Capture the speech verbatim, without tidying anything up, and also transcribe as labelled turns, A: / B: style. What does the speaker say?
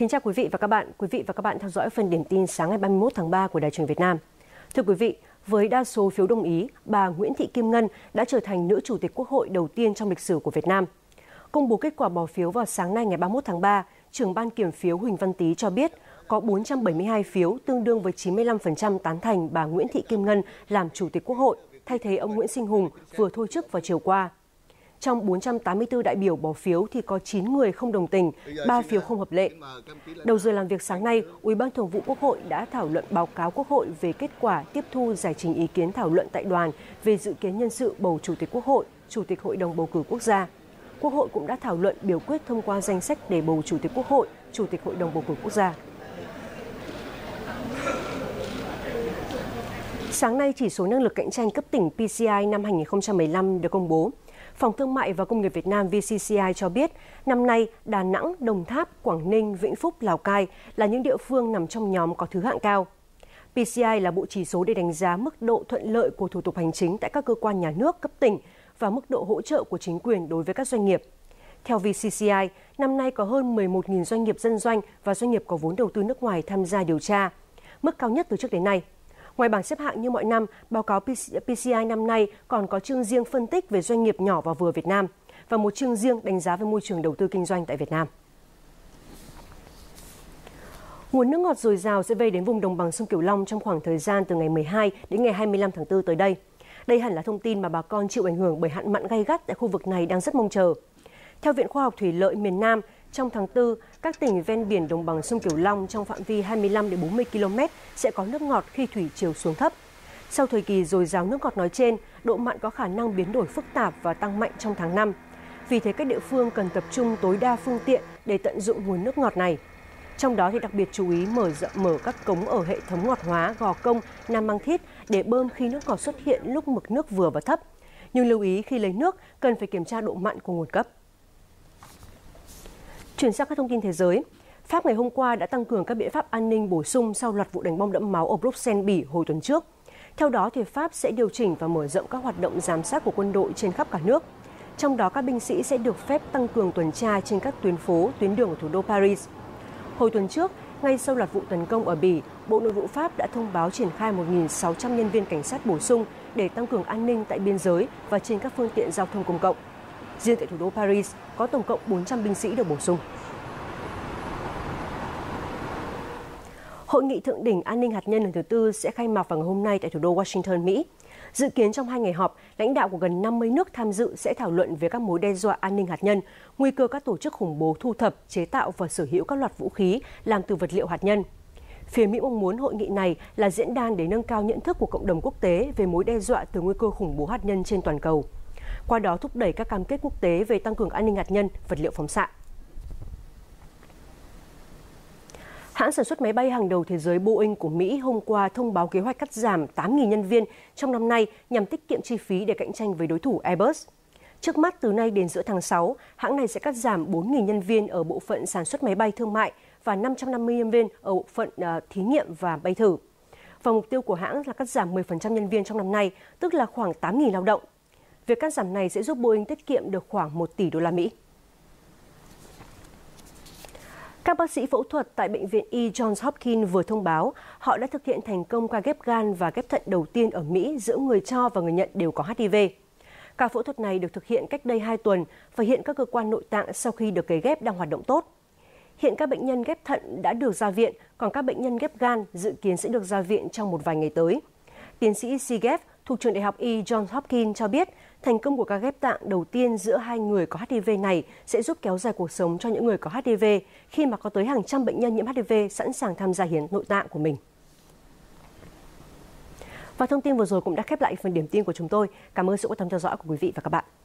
A: Kính chào quý vị và các bạn. Quý vị và các bạn theo dõi phần điểm tin sáng ngày ba mươi mốt tháng ba của Đài Truyền hình Việt Nam. Thưa quý vị, với đa số phiếu đồng ý, bà Nguyễn Thị Kim Ngân đã trở thành nữ chủ tịch Quốc hội đầu tiên trong lịch sử của Việt Nam. Công bố kết quả bỏ phiếu vào sáng nay ngày ba mươi mốt tháng ba, trưởng ban kiểm phiếu Huỳnh Văn Tý cho biết có bốn trăm bảy mươi hai phiếu tương đương với chín mươi lăm phần trăm tán thành bà Nguyễn Thị Kim Ngân làm chủ tịch Quốc hội, thay thế ông Nguyễn Sinh Hùng vừa thôi chức vào chiều qua. Trong bốn trăm tám mươi tư đại biểu bỏ phiếu thì có chín người không đồng tình, ba phiếu không hợp lệ. Đầu giờ làm việc sáng nay, Ủy ban Thường vụ Quốc hội đã thảo luận báo cáo Quốc hội về kết quả tiếp thu giải trình ý kiến thảo luận tại đoàn về dự kiến nhân sự bầu Chủ tịch Quốc hội, Chủ tịch Hội đồng bầu cử quốc gia. Quốc hội cũng đã thảo luận biểu quyết thông qua danh sách để bầu Chủ tịch Quốc hội, Chủ tịch Hội đồng bầu cử quốc gia. Sáng nay, chỉ số năng lực cạnh tranh cấp tỉnh pê xê i năm hai nghìn không trăm mười lăm được công bố. Phòng Thương mại và Công nghiệp Việt Nam vê xê xê i cho biết, năm nay Đà Nẵng, Đồng Tháp, Quảng Ninh, Vĩnh Phúc, Lào Cai là những địa phương nằm trong nhóm có thứ hạng cao. pê xê i là bộ chỉ số để đánh giá mức độ thuận lợi của thủ tục hành chính tại các cơ quan nhà nước cấp tỉnh và mức độ hỗ trợ của chính quyền đối với các doanh nghiệp. Theo vê xê xê i, năm nay có hơn mười một nghìn doanh nghiệp dân doanh và doanh nghiệp có vốn đầu tư nước ngoài tham gia điều tra, mức cao nhất từ trước đến nay. Ngoài bảng xếp hạng như mọi năm, báo cáo pê xê i năm nay còn có chương riêng phân tích về doanh nghiệp nhỏ và vừa Việt Nam và một chương riêng đánh giá về môi trường đầu tư kinh doanh tại Việt Nam. Nguồn nước ngọt dồi dào sẽ về đến vùng đồng bằng sông Cửu Long trong khoảng thời gian từ ngày mười hai đến ngày hai mươi lăm tháng tư tới đây. Đây hẳn là thông tin mà bà con chịu ảnh hưởng bởi hạn mặn gay gắt tại khu vực này đang rất mong chờ. Theo Viện Khoa học Thủy lợi miền Nam, trong tháng tư, các tỉnh ven biển đồng bằng sông Cửu Long trong phạm vi hai mươi lăm đến bốn mươi ki lô mét sẽ có nước ngọt khi thủy chiều xuống thấp. Sau thời kỳ dồi dào nước ngọt nói trên, độ mặn có khả năng biến đổi phức tạp và tăng mạnh trong tháng năm. Vì thế các địa phương cần tập trung tối đa phương tiện để tận dụng nguồn nước ngọt này. Trong đó thì đặc biệt chú ý mở rộng mở các cống ở hệ thống ngọt hóa Gò Công, Nam Mang Thít để bơm khi nước ngọt xuất hiện lúc mực nước vừa và thấp. Nhưng lưu ý khi lấy nước cần phải kiểm tra độ mặn của nguồn cấp. Chuyển sang các thông tin thế giới, Pháp ngày hôm qua đã tăng cường các biện pháp an ninh bổ sung sau loạt vụ đánh bom đẫm máu ở Bruxelles, Bỉ hồi tuần trước. Theo đó, thì Pháp sẽ điều chỉnh và mở rộng các hoạt động giám sát của quân đội trên khắp cả nước. Trong đó, các binh sĩ sẽ được phép tăng cường tuần tra trên các tuyến phố, tuyến đường ở thủ đô Paris. Hồi tuần trước, ngay sau loạt vụ tấn công ở Bỉ, Bộ Nội vụ Pháp đã thông báo triển khai một nghìn sáu trăm nhân viên cảnh sát bổ sung để tăng cường an ninh tại biên giới và trên các phương tiện giao thông công cộng. Riêng tại thủ đô Paris, có tổng cộng bốn trăm binh sĩ được bổ sung. Hội nghị thượng đỉnh an ninh hạt nhân lần thứ tư sẽ khai mạc vào ngày hôm nay tại thủ đô Washington, Mỹ. Dự kiến trong hai ngày họp, lãnh đạo của gần năm mươi nước tham dự sẽ thảo luận về các mối đe dọa an ninh hạt nhân, nguy cơ các tổ chức khủng bố thu thập, chế tạo và sở hữu các loạt vũ khí làm từ vật liệu hạt nhân. Phía Mỹ mong muốn hội nghị này là diễn đàn để nâng cao nhận thức của cộng đồng quốc tế về mối đe dọa từ nguy cơ khủng bố hạt nhân trên toàn cầu. Qua đó thúc đẩy các cam kết quốc tế về tăng cường an ninh hạt nhân, vật liệu phóng xạ. Hãng sản xuất máy bay hàng đầu thế giới Boeing của Mỹ hôm qua thông báo kế hoạch cắt giảm tám nghìn nhân viên trong năm nay nhằm tiết kiệm chi phí để cạnh tranh với đối thủ Airbus. Trước mắt, từ nay đến giữa tháng sáu, hãng này sẽ cắt giảm bốn nghìn nhân viên ở bộ phận sản xuất máy bay thương mại và năm trăm năm mươi nhân viên ở bộ phận uh, thí nghiệm và bay thử. Và mục tiêu của hãng là cắt giảm mười phần trăm nhân viên trong năm nay, tức là khoảng tám nghìn lao động. Việc cắt giảm này sẽ giúp Boeing tiết kiệm được khoảng một tỷ đô la Mỹ. Các bác sĩ phẫu thuật tại Bệnh viện E. Johns Hopkins vừa thông báo họ đã thực hiện thành công ca ghép gan và ghép thận đầu tiên ở Mỹ giữa người cho và người nhận đều có H I V. Ca phẫu thuật này được thực hiện cách đây hai tuần và hiện các cơ quan nội tạng sau khi được cấy ghép đang hoạt động tốt. Hiện các bệnh nhân ghép thận đã được ra viện, còn các bệnh nhân ghép gan dự kiến sẽ được ra viện trong một vài ngày tới. Tiến sĩ Sigef thuộc trường Đại học E. Johns Hopkins cho biết thành công của ca ghép tạng đầu tiên giữa hai người có H I V này sẽ giúp kéo dài cuộc sống cho những người có H I V khi mà có tới hàng trăm bệnh nhân nhiễm H I V sẵn sàng tham gia hiến nội tạng của mình. Và thông tin vừa rồi cũng đã khép lại phần điểm tin của chúng tôi. Cảm ơn sự quan tâm theo dõi của quý vị và các bạn.